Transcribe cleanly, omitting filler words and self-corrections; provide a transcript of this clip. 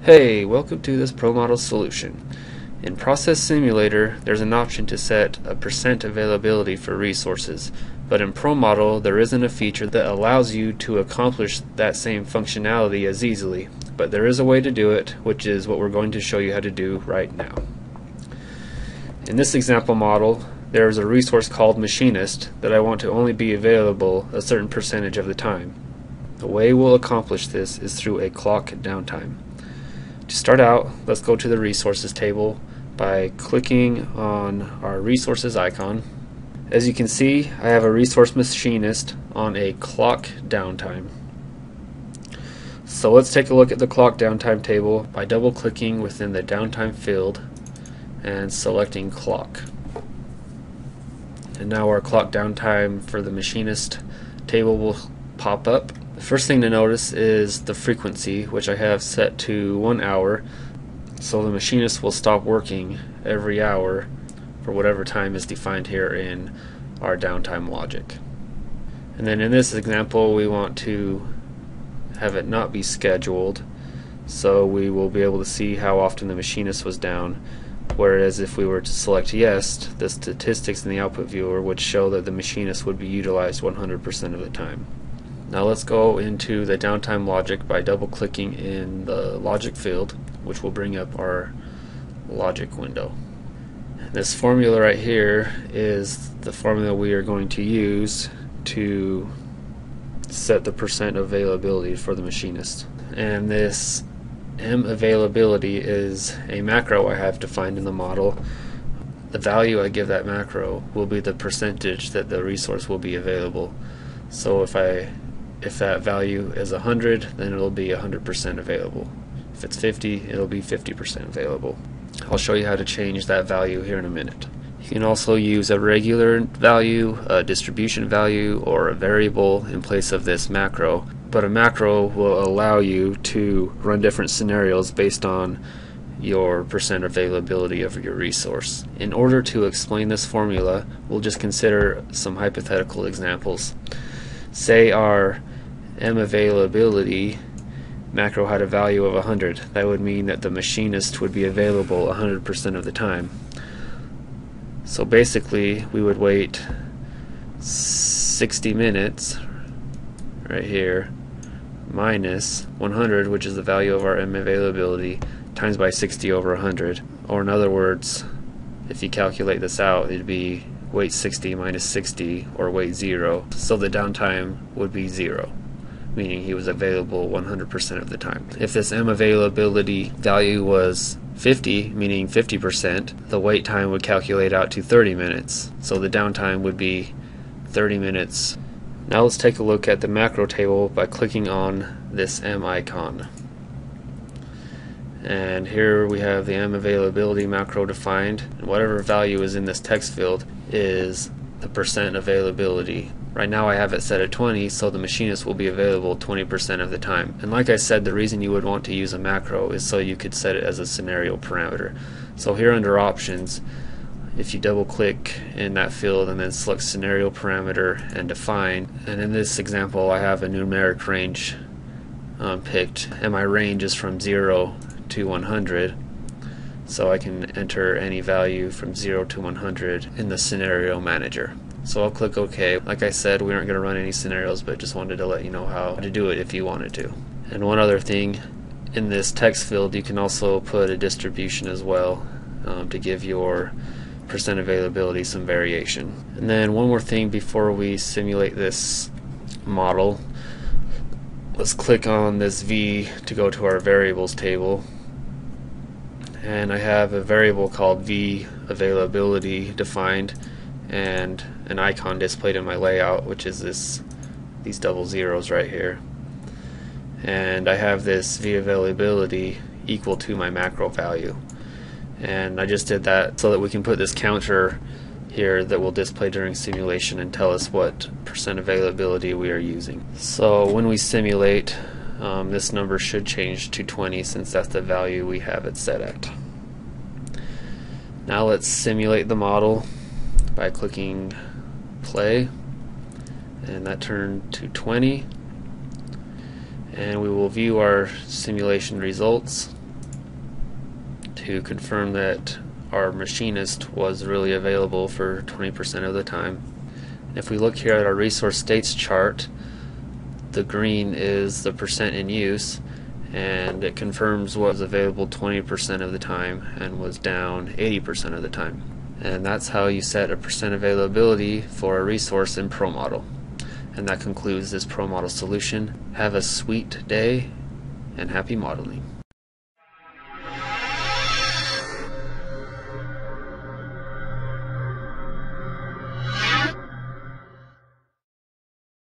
Hey, welcome to this ProModel solution. In Process Simulator, there's an option to set a % availability for resources, but in ProModel there isn't a feature that allows you to accomplish that same functionality as easily, but there is a way to do it, which is what we're going to show you how to do right now. In this example model, there is a resource called Machinist that I want to only be available a certain percentage of the time. The way we'll accomplish this is through a clock downtime. To start out, let's go to the resources table by clicking on our resources icon. As you can see, I have a resource machinist on a clock downtime. So let's take a look at the clock downtime table by double clicking within the downtime field and selecting clock. And now our clock downtime for the machinist table will pop up. The first thing to notice is the frequency, which I have set to 1 hour, so the machinist will stop working every hour for whatever time is defined here in our downtime logic. And then in this example we want to have it not be scheduled, so we will be able to see how often the machinist was down, whereas if we were to select yes, the statistics in the output viewer would show that the machinist would be utilized 100% of the time. Now let's go into the downtime logic by double clicking in the logic field, which will bring up our logic window. This formula right here is the formula we are going to use to set the % availability for the machinist. And this M availability is a macro I have defined in the model. The value I give that macro will be the percentage that the resource will be available. So if that value is 100, then it'll be 100% available. If it's 50, it'll be 50% available. I'll show you how to change that value here in a minute. You can also use a regular value, a distribution value, or a variable in place of this macro. But a macro will allow you to run different scenarios based on your % availability of your resource. In order to explain this formula, we'll just consider some hypothetical examples. Say our M availability macro had a value of 100. That would mean that the machinist would be available 100% of the time. So basically we would wait 60 minutes right here minus 100, which is the value of our M availability, times by 60 over 100. Or in other words, if you calculate this out, it'd be wait 60 minus 60, or wait 0. So the downtime would be 0, meaning he was available 100% of the time. If this M availability value was 50, meaning 50%, the wait time would calculate out to 30 minutes. So the downtime would be 30 minutes. Now let's take a look at the macro table by clicking on this M icon. And here we have the M availability macro defined, and whatever value is in this text field is the % availability. Right now I have it set at 20, so the machinist will be available 20% of the time. And like I said, the reason you would want to use a macro is so you could set it as a scenario parameter. So here under options, if you double click in that field and then select scenario parameter and define, and in this example I have a numeric range picked, and my range is from 0 to 100, so I can enter any value from 0 to 100 in the scenario manager. So I'll click OK. Like I said, we aren't going to run any scenarios, but just wanted to let you know how to do it if you wanted to. And one other thing, in this text field you can also put a distribution as well to give your % availability some variation. And then one more thing before we simulate this model, let's click on this V to go to our variables table. And I have a variable called V availability defined and an icon displayed in my layout, which is these double zeros right here. And I have this V availability equal to my macro value. And I just did that so that we can put this counter here that will display during simulation and tell us what % availability we are using. So when we simulate, this number should change to 20 since that's the value we have it set at. Now let's simulate the model by clicking play, and that turned to 20. And we will view our simulation results. to confirm that our machinist was really available for 20% of the time. If we look here at our resource states chart, the green is the percent in use, and it confirms what was available 20% of the time and was down 80% of the time. And that's how you set a percent availability for a resource in ProModel. And that concludes this ProModel solution. Have a sweet day and happy modeling.